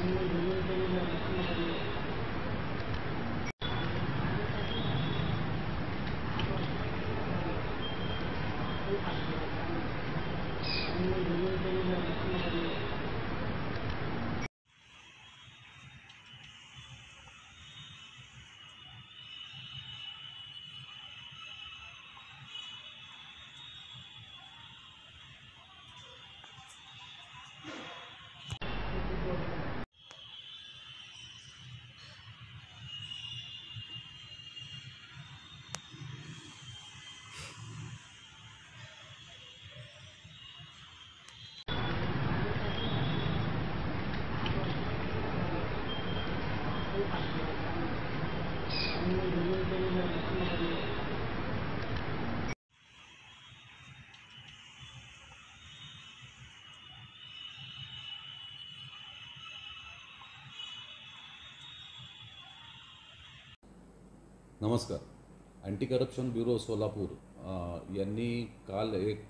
नमस्कार. Anti corruption bureau Solapur यांनी काल एक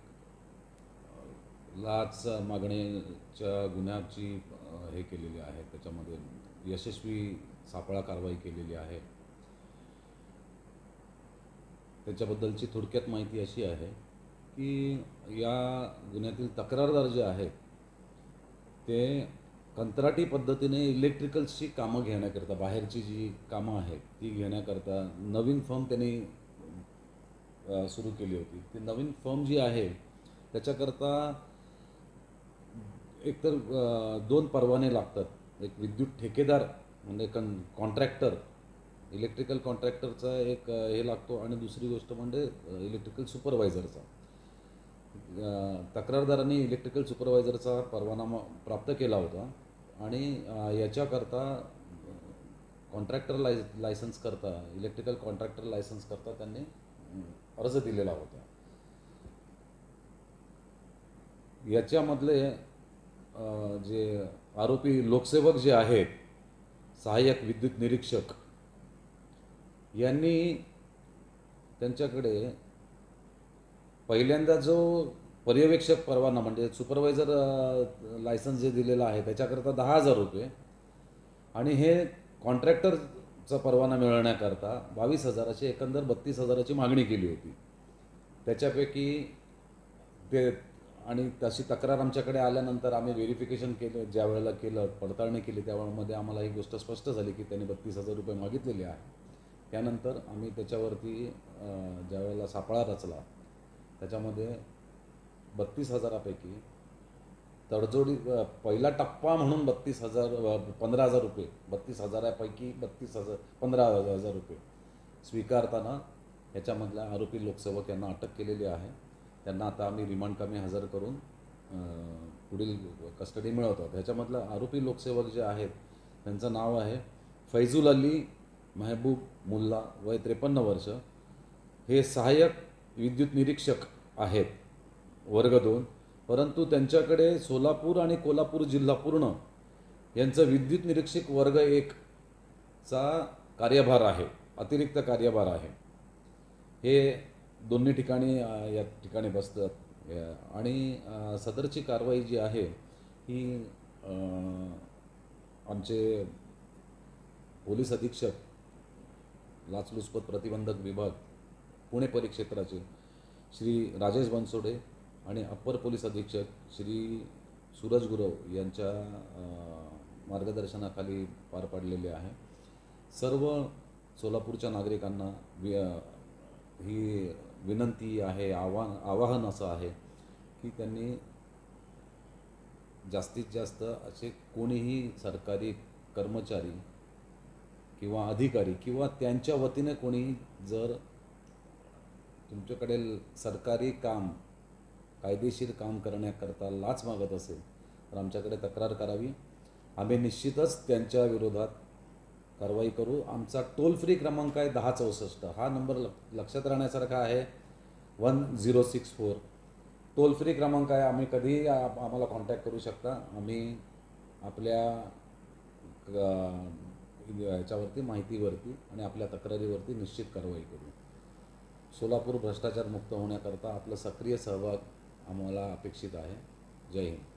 लाच मागणीच्या गुन्ह्याची हे केलेली आहे. त्याच्यामध्ये यशस्वी सापळा कारवाई केलेली आहे. त्याच्याबद्दलची थोडक्यात माहिती अशी आहे की या गुन्ह्यातील तक्रारदार जे आहेत ते कंत्राटी पद्धतीने इलेक्ट्रिकल्सची कामं घेण्याकरता, बाहेरची जी कामं आहेत ती घेण्याकरता नवीन फर्म त्यांनी सुरू केली होती. ती नवीन फर्म जी आहे त्याच्याकरता एकतर 2 परवाने लागतात. एक विद्युत ठेकेदार म्हणजे कॉन्ट्रॅक्टर, इलेक्ट्रिकल कॉन्ट्रॅक्टरचा एक हे लागतो आणि दुसरी गोष्ट म्हणजे इलेक्ट्रिकल सुपरवायझरचा. तक्रारदारांनी इलेक्ट्रिकल सुपरवायझरचा परवाना प्राप्त केला होता आणि याच्याकरता कॉन्ट्रॅक्टर लायसन्स करता, इलेक्ट्रिकल कॉन्ट्रॅक्टर लायसन्स करता त्यांनी अर्ज दिलेला होता. याच्यामधले जे आरोपी लोकसेवक जे आहेत, सहाय्यक विद्युत निरीक्षक, यांनी त्यांच्याकडे पहिल्यांदा जो पर्यवेक्षक परवाना म्हणजे सुपरवायझर लायसन्स जे दिलेला आहे त्याच्याकरता 10,000 रुपये आणि हे कॉन्ट्रॅक्टरचा परवाना मिळवण्याकरता 22,000ची एकंदर 32,000ची मागणी केली होती. त्याच्यापैकी ते आणि तशी तक्रार आमच्याकडे आल्यानंतर आम्ही व्हेरिफिकेशन केलं, ज्या वेळेला केलं, पडताळणी केली त्यावेळेमध्ये आम्हाला ही गोष्ट स्पष्ट झाली की त्यांनी 32,000 रुपये मागितलेले आहे. त्यानंतर आम्ही त्याच्यावरती ज्या वेळेला सापळा रचला त्याच्यामध्ये 32,000पैकी तडजोडी पहिला टप्पा म्हणून 15,000 रुपये, 32,000पैकी 15,000 रुपये स्वीकारताना ह्याच्यामधल्या आरोपी लोकसेवक यांना अटक केलेली आहे. त्यांना आता आम्ही रिमांड कामी हजर करून पुढील कस्टडी मिळवतो. ह्याच्यामधला आरोपी लोकसेवक जे आहेत त्यांचं नाव आहे फैजुल अली महबूब मुल्ला, वय 53 वर्ष. हे सहाय्यक विद्युत निरीक्षक आहेत वर्ग 2, परंतु त्यांच्याकडे सोलापूर आणि कोल्हापूर जिल्हा पूर्ण यांचं विद्युत निरीक्षक वर्ग 1चा कार्यभार आहे, अतिरिक्त कार्यभार आहे. हे दोन्ही ठिकाणी या ठिकाणी बसतात आणि सदरची कारवाई जी आहे ही आमचे पोलीस अधीक्षक लाचलुचपत प्रतिबंधक विभाग पुणे परिक्षेत्राचे श्री राजेश बनसोडे आणि अप्पर पोलीस अधीक्षक श्री सूरज गुरव यांच्या मार्गदर्शनाखाली पार पाडलेले आहे. सर्व सोलापूरच्या नागरिकांना ही विनंती आहे, आवाहन असं आहे की त्यांनी जास्तीत जास्त असे कोणीही सरकारी कर्मचारी किंवा अधिकारी किंवा त्यांच्या वतीने कोणी जर तुमच्याकडे सरकारी काम, कायदेशीर काम करण्याकरता लाच मागत असेल तर आमच्याकडे तक्रार करावी. आम्ही निश्चितच त्यांच्या विरोधात कारवाई करू. आमचा टोल फ्री क्रमांक आहे 1064. हा नंबर लक्षात राहण्यासारखा आहे, 1064 टोल फ्री क्रमांक आहे. आम्ही कधीही आम्हाला कॉन्टॅक्ट करू शकता. आम्ही आपल्या याच्यावरती, माहितीवरती आणि आपल्या तक्रारीवरती निश्चित कारवाई करू. सोलापूर भ्रष्टाचार मुक्त होण्याकरता आपलं सक्रिय सहभाग आम्हाला अपेक्षित आहे. जय हिंद.